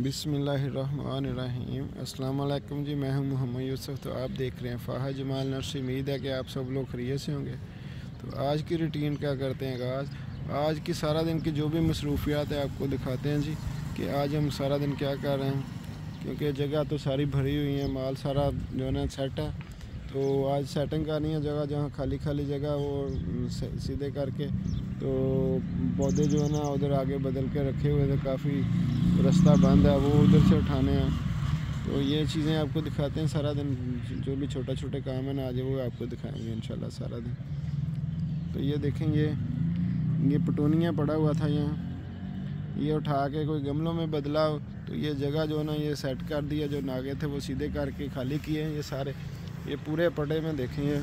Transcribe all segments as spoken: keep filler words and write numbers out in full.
बिस्मिल्लाहिर्रहमानिर्रहीम। अस्सलाम वालेकुम जी, मैं हूं मोहम्मद यूसुफ। तो आप देख रहे हैं फ़ाहा जमाल नर्सरी। उम्मीद है कि आप सब लोग खैरियत से होंगे। तो आज की रूटीन क्या करते हैं आज आज की सारा दिन की जो भी मसरूफियात है आपको दिखाते हैं जी कि आज हम सारा दिन क्या कर रहे हैं, क्योंकि जगह तो सारी भरी हुई है, माल सारा जो है ना सेट है। तो आज सेटिंग करनी है जगह, जहाँ खाली खाली जगह वो सीधे करके तो पौधे जो है ना उधर आगे बदल के रखे हुए थे, काफ़ी रास्ता बंद है, वो उधर से उठाने हैं। तो ये चीज़ें आपको दिखाते हैं सारा दिन, जो भी छोटा छोटे काम है ना आज वो आपको दिखाएंगे इंशाल्लाह सारा दिन। तो ये देखेंगे, ये पटोनिया पड़ा हुआ था यहाँ, ये उठा के कोई गमलों में बदला। तो ये जगह जो है ना ये सेट कर दिया, जो नागे थे वो सीधे करके खाली किए हैं। ये सारे ये पूरे पटे में देखेंगे,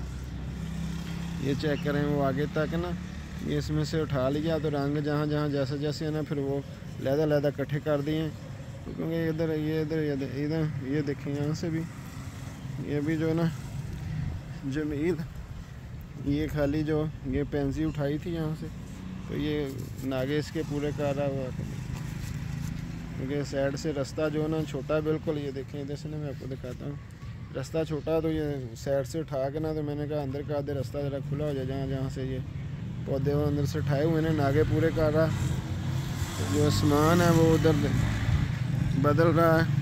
ये चेक करें, वो आगे तक ना ये इसमें से उठा लिया। तो रंग जहाँ जहाँ जैसे जैसे है ना फिर वो लहदा लहदा इकट्ठे कर दिए, क्योंकि इधर ये इधर इधर ये देखें, यहाँ से भी ये भी जो है ना जमील, ये खाली जो ये पेंसी उठाई थी यहाँ से, तो ये नागे इसके पूरे कर रहा हुआ, क्योंकि साइड से रास्ता जो है ना छोटा बिल्कुल। ये देखें इधर से ना मैं आपको दिखाता हूँ, रास्ता छोटा, तो ये साइड से उठा के ना, तो मैंने कहा अंदर का आधे रास्ता ज़रा खुला हो जाए, जहाँ जहाँ से ये पौधे वो अंदर से उठाए हुए हैं, नागे पूरे कर रहा। जो आसमान है वो उधर बदल रहा है,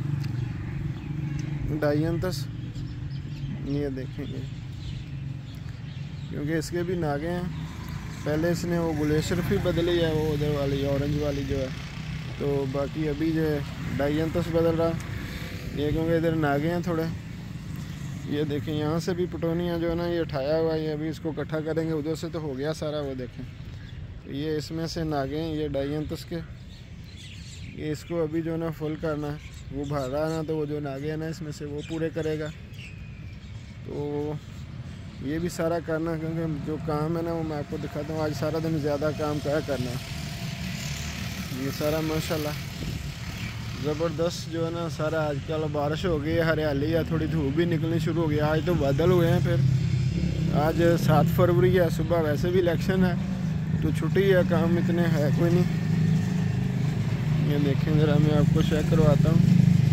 डायंतस, ये देखेंगे, क्योंकि इसके भी नागे हैं। पहले इसने वो गुलेशरफ ही बदली है, वो उधर वाली ऑरेंज वाली जो है, तो बाकी अभी जो है डायंतस बदल रहा ये, क्योंकि इधर नागे हैं थोड़े। ये देखें, यहाँ से भी पटोनिया जो है ना ये उठाया हुआ है, ये अभी इसको इकट्ठा करेंगे, उधर से तो हो गया सारा, वो देखें। तो ये इसमें से नागे हैं, ये डायंतस के, ये इसको अभी जो है ना फुल करना है, वो भर रहा है ना, तो वो जो नागे हैं ना इसमें से वो पूरे करेगा। तो ये भी सारा करना, क्योंकि जो काम है ना वो मैं आपको दिखाता हूँ। आज सारा दिन ज़्यादा काम क्या करना है, ये सारा माशाल्लाह ज़बरदस्त जो है ना सारा। आजकल बारिश हो गई है, हरियाली है, थोड़ी धूप भी निकलनी शुरू हो गई। आज तो बादल हुए हैं, फिर आज सात फरवरी है, सुबह वैसे भी इलेक्शन है तो छुट्टी है, काम इतने है कोई नहीं। ये देखें ज़रा, मैं आपको चेक करवाता हूँ।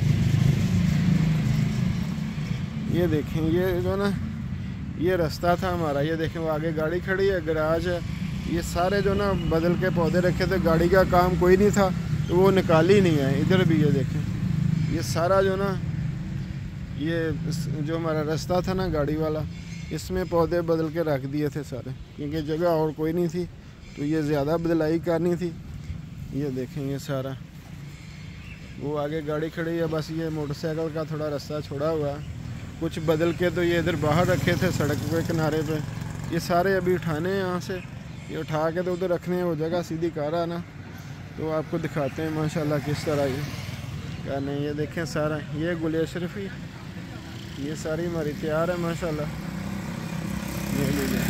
ये देखें, ये जो ना ये रास्ता था हमारा, ये देखें वो आगे गाड़ी खड़ी है, गैराज है। ये सारे जो ना बदल के पौधे रखे थे, गाड़ी का काम कोई नहीं था तो वो निकाली नहीं है। इधर भी ये देखें, ये सारा जो ना ये जो हमारा रास्ता था ना गाड़ी वाला, इसमें पौधे बदल के रख दिए थे सारे, क्योंकि जगह और कोई नहीं थी, तो ये ज़्यादा बदलाई करनी थी। ये देखें, ये सारा वो आगे गाड़ी खड़ी है, बस ये मोटरसाइकिल का थोड़ा रास्ता छोड़ा हुआ, कुछ बदल के तो ये इधर बाहर रखे थे सड़क के किनारे पे। ये सारे अभी उठाने हैं यहाँ से, ये उठा के तो उधर रखने हैं, वो जगह सीधी कर रहा ना, तो आपको दिखाते हैं माशाल्लाह किस तरह ये क्या नहीं। ये देखें सारा, ये गुलेशरफी, ये सारी हमारी तैयार है माशाल्लाह। ये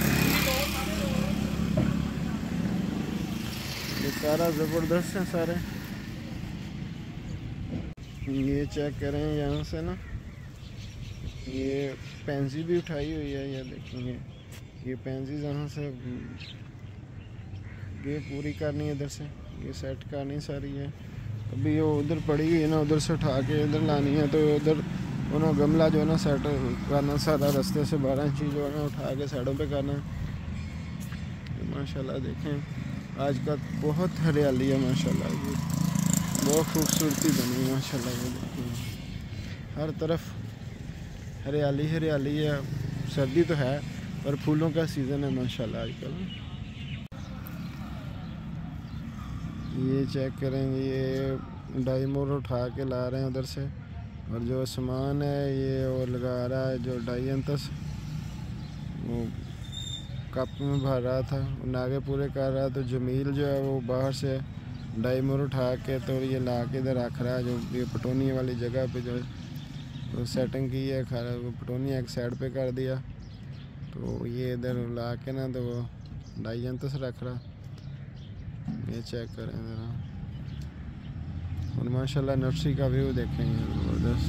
ये सारा ज़बरदस्त है सारे। ये चेक करें यहाँ से ना, ये पेंसी भी उठाई हुई है, ये देखेंगे, ये पेंसी जहाँ से ये पूरी करनी है, इधर से ये सेट करनी सारी है। अभी वो उधर पड़ी हुई है ना, उधर से उठा के इधर लानी है, तो उधर उन्होंने गमला जो है ना सेट करना सारा, रास्ते से बारह इंची जो है ना उठा के साइडों पे करना है। माशाल्लाह देखें आज का बहुत हरियाली है माशाल्लाह, ये बहुत खूबसूरती बनी है माशाल्लाह। ये देखें हर तरफ हरियाली हरियाली है। सर्दी तो है पर फूलों का सीज़न है माशाल्लाह आजकल। ये चेक करेंगे, ये डाइमोर उठा के ला रहे हैं उधर से, और जो सामान है ये और लगा रहा है, जो डायंतस वो कप में भर रहा था, नागे पूरे कर रहा है। तो जमील जो है वो बाहर से डाइमोर उठा के तो ये ला के इधर रख रहा है, जो ये पटोनिया वाली जगह पे जो तो सेटिंग की है, खा वो पटोनिया एक साइड पे कर दिया, तो ये इधर ला के ना तो वो डायंतस रख रहा। ये चेक करें ज़रा, और माशाल्लाह नर्सरी का व्यू देखेंगे ज़बरदस्त।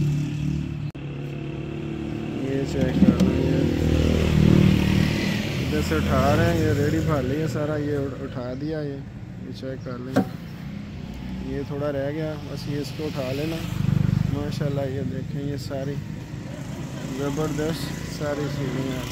ये चेक कर रहे हैं, इधर से उठा रहे हैं, ये रेडी भर लिया सारा, ये उठा दिया। ये ये चेक कर लें, ये थोड़ा रह गया बस, ये इसको उठा लेना। माशाल्लाह ये देखें, ये सारी ज़बरदस्त सारी चीज़ें हैं।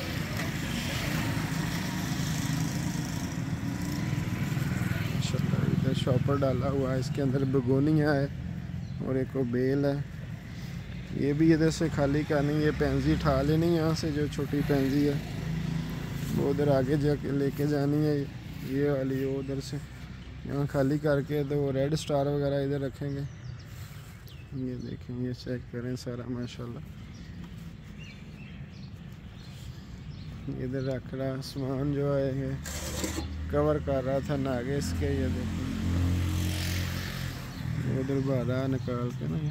माशाल्लाह इधर शॉपर डाला हुआ है, इसके अंदर बेगोनिया है और एक वो बेल है। ये भी इधर से खाली करनी, ये पेंजी उठा लेनी यहाँ से, जो छोटी पेंजी है वो उधर आगे जाके लेके जानी है। ये वाली वो उधर से यहाँ खाली करके तो वो रेड स्टार वगैरह इधर रखेंगे। ये देखें, ये चेक करें सारा माशाल्लाह। इधर रख रहा सामान जो है, ये कवर कर रहा था नागे इसके। ये देखें उधर बारह निकाल के ना,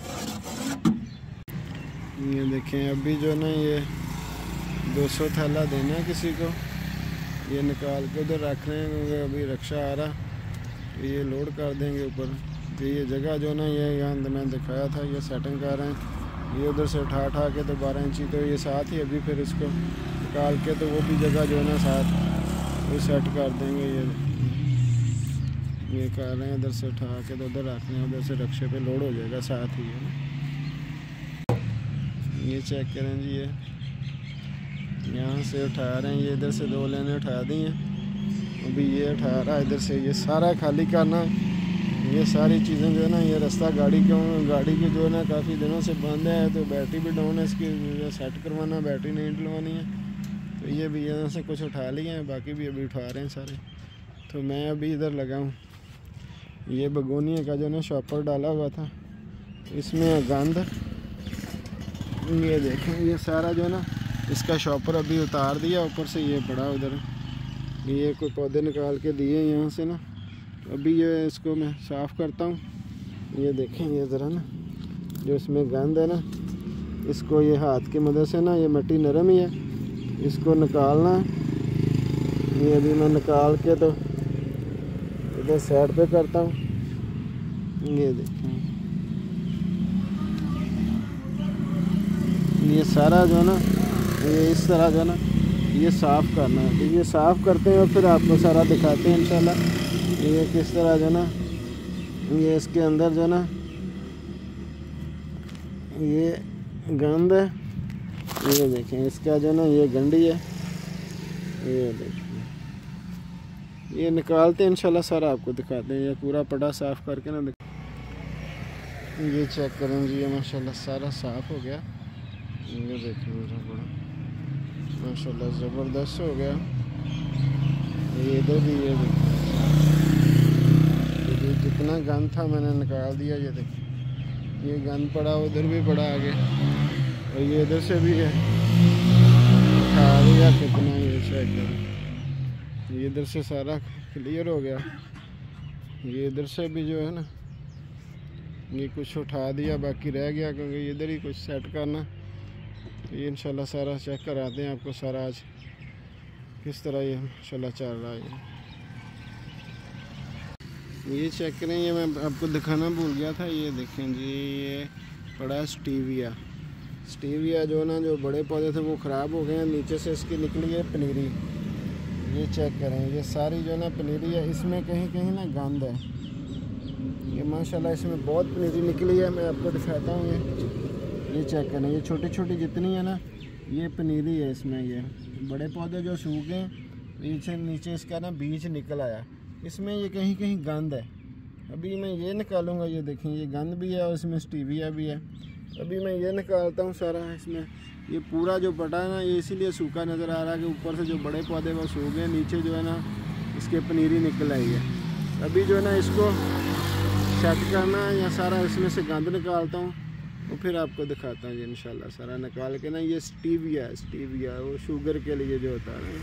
ये देखें अभी जो ना ये दो सौ थैला देना है किसी को, ये निकाल के उधर रख रहे हैं क्योंकि अभी रक्षा आ रहा, तो ये लोड कर देंगे ऊपर। तो ये जगह जो ना ये यहाँ मैंने दिखाया था, ये सेटिंग कर रहे हैं। ये उधर से उठा उठा के तो बारह इंची तो ये साथ ही, अभी फिर इसको निकाल के तो वो भी जगह जो ना साथ वो सेट कर देंगे। ये ये कर रहे हैं, इधर से उठा के तो उधर रख रहे हैं, उधर से रक्षे पे लोड हो जाएगा साथ ही। ये चेक करें जी, ये यहाँ से उठा रहे हैं, ये इधर से दो लेने उठा दी हैं, अभी ये उठा रहा है इधर से। ये सारा खाली करना, ये सारी चीज़ें जो है ना, ये रास्ता गाड़ी का गाड़ी की जो है ना काफ़ी दिनों से बंद है, तो बैटरी भी डाउन है, इसकी सेट करवाना, बैटरी नहीं डलवानी है। तो ये भी यहाँ से कुछ उठा लिए हैं, बाकी भी अभी उठा रहे हैं सारे। तो मैं अभी इधर लगा हूँ, ये बेगोनिया का जो ना शॉपर डाला हुआ था, इसमें गंद, ये देखें ये सारा जो ना इसका शॉपर अभी उतार दिया, ऊपर से ये पड़ा उधर। ये कोई पौधे निकाल के दिए यहाँ से ना, अभी ये इसको मैं साफ़ करता हूँ। ये देखें ये ज़रा ना जो इसमें गंद है ना, इसको ये हाथ की मदद से ना, ये मिट्टी नरम ही है, इसको निकालना है। ये अभी मैं निकाल के तो इधर साइड पे करता हूँ। ये देखें ये सारा जो है ना, ये इस तरह जो है ना ये साफ़ करना है। तो ये साफ़ करते हैं और फिर आपको सारा दिखाते हैं इंशाल्लाह। ये किस तरह जो है ना, ये इसके अंदर जो है ना ये गंद है, ये देखें इसका जो ना ये गंडी है, ये देखें ये निकालते हैं इंशाल्लाह, सारा आपको दिखाते हैं। ये पूरा पड़ा साफ़ करके ना, ये चेक करें जी, ये माशाल्लाह सारा साफ़ हो गया। ये देखें मेरा बड़ा माशाल्लाह ज़बरदस्त हो गया। ये इधर भी ये देखें, ये जितना गंद था मैंने निकाल दिया। ये देखें ये गंद पड़ा, उधर भी पड़ा आगे, और ये इधर से भी है, उठा दिया कितना। ये चेक करें, ये इधर से सारा क्लियर हो गया। ये इधर से भी जो है ना ये कुछ उठा दिया, बाकी रह गया क्योंकि इधर ही कुछ सेट करना। ये इंशाल्लाह सारा चेक कराते हैं आपको सारा आज किस तरह ये इंशाल्लाह चल रहा है। ये चेक करें, ये मैं आपको दिखाना भूल गया था। ये देखें जी, ये पड़ा स्टीविया। स्टीविया जो ना जो बड़े पौधे थे वो ख़राब हो गए हैं, नीचे से इसकी निकली है पनीरी। ये चेक करें, ये सारी जो ना पनीरी है, इसमें कहीं कहीं ना गंद है। ये माशाल्लाह इसमें बहुत पनीरी निकली है, मैं आपको दिखाता हूँ। ये ये चेक करें, ये छोटी छोटी जितनी है ना ये पनीरी है इसमें। ये बड़े पौधे जो सूखे हैं, नीचे नीचे इसका ना बीज निकल आया, इसमें ये कहीं कहीं गंद है। अभी मैं ये निकालूंगा, ये देखें ये गंद भी है और इसमें स्टीविया भी है। अभी मैं ये निकालता हूँ सारा। इसमें ये पूरा जो पटा है ना, ये इसीलिए सूखा नज़र आ रहा है कि ऊपर से जो बड़े पौधे वो सूख गए, नीचे जो है ना इसके पनीरी निकल आई है। अभी जो है ना इसको सेट करना है, या सारा इसमें से गंद निकालता हूँ और फिर आपको दिखाता हूँ जी इंशाल्लाह। सारा निकाल के ना, ये स्टीविया स्टीविया वो शुगर के लिए जो होता है।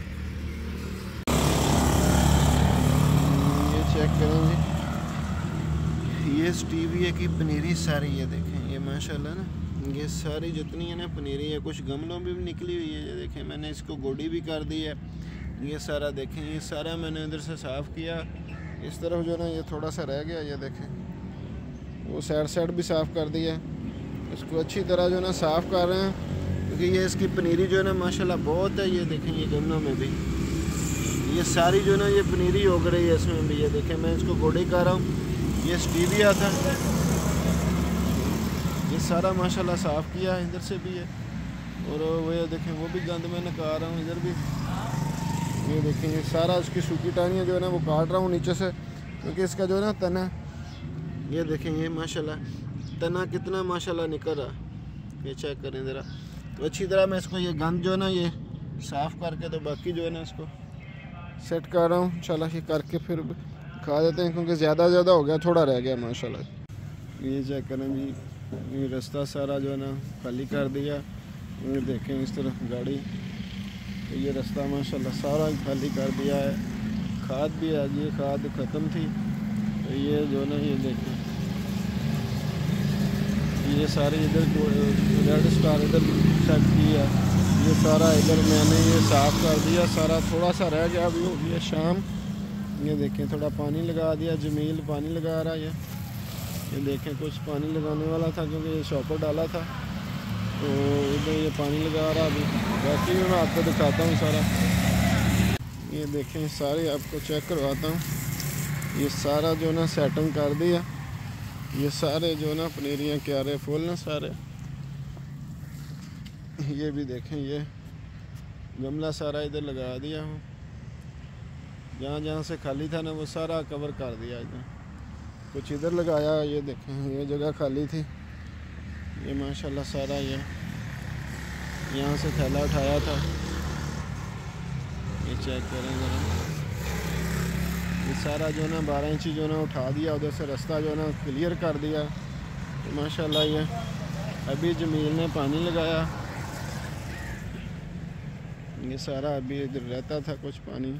ये चेक करें जी, ये स्टीविया की पनीरी सारी, ये देखें ये माशाल्लाह ना, ये सारी जितनी है ना पनीरी है, कुछ गमलों में भी निकली हुई है। ये देखें मैंने इसको गोडी भी कर दी है। ये सारा देखें, ये सारा मैंने इधर से साफ़ किया। इस तरफ जो ना ये थोड़ा सा रह गया, ये देखें वो साइड साइड भी साफ़ कर दिया। इसको अच्छी तरह जो ना साफ़ कर रहे हैं, क्योंकि ये इसकी पनीरी जो है ना माशाल्लाह बहुत है। ये देखें ये गमलों में भी ये सारी जो है ना ये पनीरी उग रही है इसमें भी। ये देखें मैं इसको गोडी कर रहा हूँ। ये स्टीविया था, ये सारा माशाल्लाह साफ़ किया है, इधर से भी है। और वो ये देखें वो भी गंद मैं निकाल रहा हूँ इधर भी। ये देखें ये सारा उसकी सूखी टानियाँ जो है ना वो काट रहा हूँ नीचे से, क्योंकि इसका जो है ना तना, ये देखें ये माशाल्लाह तना कितना माशाल्लाह निकल रहा। ये चेक करें ज़रा। तो अच्छी तरह मैं इसको ये गंद जो है ना ये साफ़ करके तो बाकी जो है ना इसको सेट कर रहा हूँ इंशाल्लाह। ये करके फिर खा देते हैं, क्योंकि ज़्यादा ज़्यादा हो गया, थोड़ा रह गया माशाल्लाह। ये चेक करें जी, ये रास्ता सारा जो है ना खाली कर दिया। ये देखें इस तरफ गाड़ी, तो ये रास्ता माशाल्लाह सारा खाली कर दिया है। खाद भी आ गई, खाद ख़त्म थी। तो ये जो ना ये देखें ये सारे इधर रेड स्टार इधर सेट किया, ये सारा इधर मैंने ये साफ़ कर दिया सारा। थोड़ा सा रह गया, अभी हो गया शाम। ये देखें थोड़ा पानी लगा दिया, जमील पानी लगा रहा है। ये ये देखें कुछ पानी लगाने वाला था, क्योंकि ये शॉपर डाला था, तो इधर ये पानी लगा रहा अभी। बाकी भी मैं आपको दिखाता हूँ सारा। ये देखें सारे आपको चेक करवाता हूँ। ये सारा जो ना सेटिंग कर दिया। ये सारे जो ना पनीरियाँ क्यारे फूल ना सारे। ये भी देखें ये गमला सारा इधर लगा दिया हूँ। जहाँ जहाँ से खाली था ना वो सारा कवर कर दिया इधर। कुछ इधर लगाया, ये देखें ये जगह खाली थी। ये माशाल्लाह सारा ये यहाँ से थैला उठाया था। ये चेक करें ज़रा। ये सारा जो ना बारह इंची जो ना उठा दिया, उधर से रास्ता जो ना क्लियर कर दिया। तो माशाल्लाह ये अभी जमील ने पानी लगाया। ये सारा अभी इधर रहता था कुछ पानी।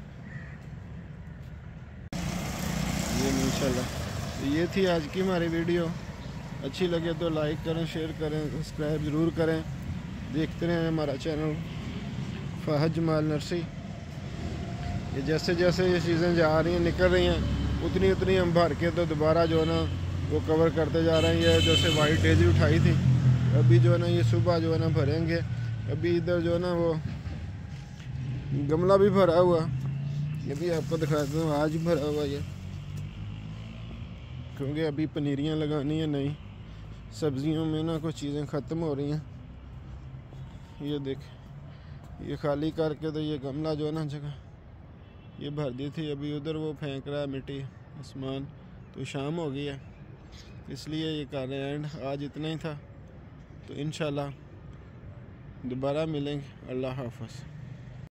ये माशाल्लाह ये थी आज की हमारी वीडियो। अच्छी लगे तो लाइक करें, शेयर करें, सब्सक्राइब ज़रूर करें। देखते रहें हमारा चैनल फ़ाहद जमाल नर्सरी। ये जैसे जैसे ये चीज़ें जा रही हैं निकल रही हैं, उतनी उतनी हम भर के तो दोबारा जो है ना वो कवर करते जा रहे हैं। ये जैसे वाइट डेजी उठाई थी, अभी जो है ना ये सुबह जो है ना भरेंगे। अभी इधर जो है ना वो गमला भी भरा हुआ, ये भी आपको दिखाता हूँ। आज भरा हुआ ये, क्योंकि अभी पनीरियाँ लगानी है नई। सब्जियों में ना कुछ चीज़ें ख़त्म हो रही हैं। ये देख ये खाली करके तो ये गमला जो है ना जगह ये भर दी थी। अभी उधर वो फेंक रहा है मिट्टी आसमान। तो शाम हो गई है, इसलिए ये कर रहे हैं एंड। आज इतना ही था, तो इंशाल्लाह दोबारा मिलेंगे। अल्लाह हाफ़िज़।